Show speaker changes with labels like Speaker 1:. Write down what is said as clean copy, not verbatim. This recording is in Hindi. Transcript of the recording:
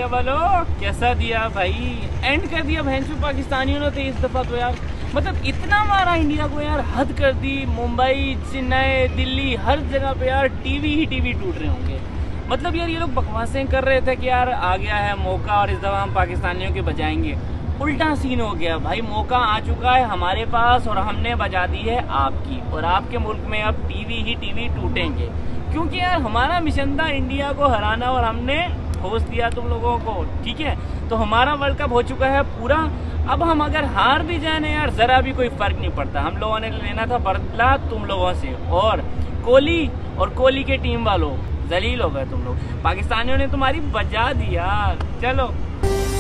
Speaker 1: इंडिया वालों, कैसा दिया भाई, एंड कर दिया भैंसू पाकिस्तानियों ने तो इस दफा तो यार, मतलब इतना मारा इंडिया को यार, हद कर दी। मुंबई, चेन्नई, दिल्ली, हर जगह पे यार टीवी ही टीवी टूट रहे होंगे। मतलब यार ये लोग बकवासें कर रहे थे कि यार आ गया है मौका और इस दफा हम पाकिस्तानियों के बजाएंगे। उल्टा सीन हो गया भाई, मौका आ चुका है हमारे पास और हमने बजा दी है आपकी, और आपके मुल्क में अब टीवी ही टीवी टूटेंगे। क्योंकि यार हमारा मिशन था इंडिया को हराना और हमने होश दिया तुम लोगों को, ठीक है। तो हमारा वर्ल्ड कप हो चुका है पूरा। अब हम अगर हार भी जाए ना यार, जरा भी कोई फर्क नहीं पड़ता। हम लोगों ने लेना था बदला तुम लोगों से, और कोहली के टीम वालों जलील हो गए तुम लोग। पाकिस्तानियों ने तुम्हारी बजा दी यार। चलो।